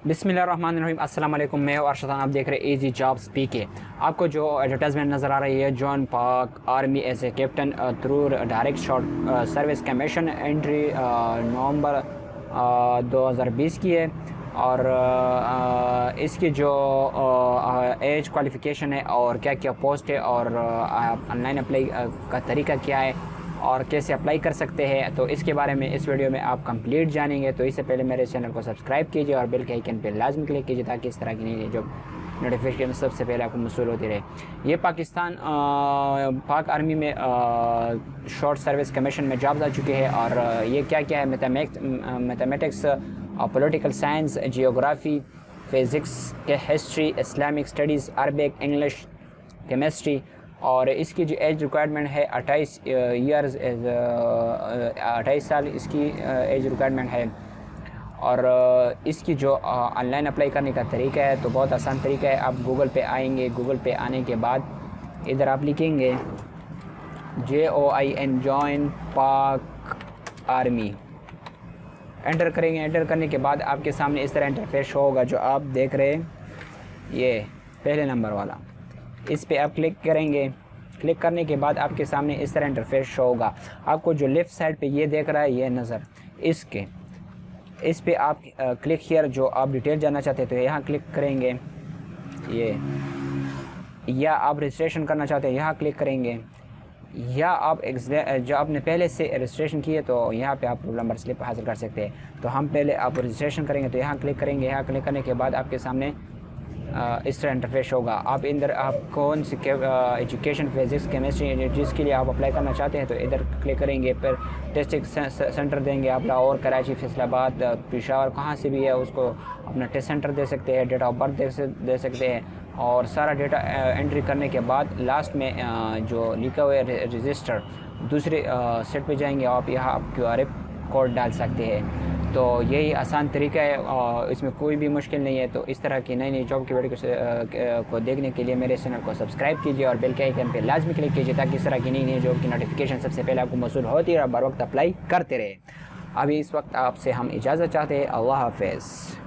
बिस्मिल्लाहिर्रहमानिर्रहीम, अस्सलाम वालेकुम। मैं अरशद, आप देख रहे हैं इजी जॉब्स पीके। आपको जो एडवर्टाइजमेंट नज़र आ रही है, join Pak army as a captain through direct short service commission entry November 2020 की है। और इसकी जो एज क्वालिफ़िकेशन है और क्या क्या पोस्ट है और ऑनलाइन अप्लाई का तरीका क्या है और कैसे अप्लाई कर सकते हैं, तो इसके बारे में इस वीडियो में आप कंप्लीट जानेंगे। तो इससे पहले मेरे चैनल को सब्सक्राइब कीजिए और बेल के आइकन पर लाजमी क्लिक कीजिए ताकि इस तरह की नई जो नोटिफिकेशन सबसे पहले आपको मौसूल होती रहे। ये पाकिस्तान पाक आर्मी में शॉर्ट सर्विस कमीशन में जॉब्स आ चुके हैं। और ये क्या क्या है, mathematics, political science, geography, physics के, history, Islamic studies, Arabic, English, chemistry. और इसकी जो एज रिक्वायरमेंट है 28 ईयर्स, 28 साल इसकी एज रिक्वायरमेंट है। और इसकी जो ऑनलाइन अप्लाई करने का तरीका है तो बहुत आसान तरीका है। आप गूगल पे आएंगे, गूगल पे आने के बाद इधर आप लिखेंगे JOIN join Pak army, enter करेंगे। एंटर करने के बाद आपके सामने इस तरह इंटरफेस होगा जो आप देख रहे हैं, ये पहले नंबर वाला, इस पे आप क्लिक करेंगे। क्लिक करने के बाद आपके सामने इस तरह इंटरफेस शो होगा। आपको जो लेफ़्ट साइड पे ये देख रहा है, ये नज़र, इस पे आप क्लिक हियर, जो आप डिटेल जानना चाहते हैं तो यहाँ क्लिक करेंगे ये, या आप रजिस्ट्रेशन करना चाहते हैं यहाँ क्लिक करेंगे, या आप जो आपने पहले से रजिस्ट्रेशन किए तो यहाँ पे आप रोल नंबर स्लिप हासिल कर सकते हैं। तो हम पहले आप रजिस्ट्रेशन करेंगे तो यहाँ क्लिक करेंगे। यहाँ क्लिक करने के बाद आपके सामने इस तरह इंटरफेस होगा। आप इधर आप कौन सी एजुकेशन, फिजिक्स, केमिस्ट्री जिसके लिए आप अप्लाई करना चाहते हैं तो इधर क्लिक करेंगे। फिर टेस्ट सेंटर देंगे आप, लाहौर, कराची, फैसलाबाद, पेशावर, कहाँ से भी है उसको अपना टेस्ट सेंटर दे सकते हैं। डेट ऑफ बर्थ दे सकते हैं। और सारा डेटा एंट्री करने के बाद लास्ट में जो लिखा हुआ है रजिस्टर, दूसरे सेट पे जाएंगे आप, यहाँ आप QR कोड डाल सकते हैं। तो यही आसान तरीका है और इसमें कोई भी मुश्किल नहीं है। तो इस तरह की नई नई जॉब की वीडियो को देखने के लिए मेरे चैनल को सब्सक्राइब कीजिए और बेल के आइकन पे लाजमी क्लिक कीजिए ताकि इस तरह की नई नई जॉब की नोटिफिकेशन सबसे पहले आपको मौसूल होती है और बर वक्त अप्लाई करते रहे। अभी इस वक्त आपसे हम इजाज़त चाहते हैं। अल्लाह हाफ़िज़।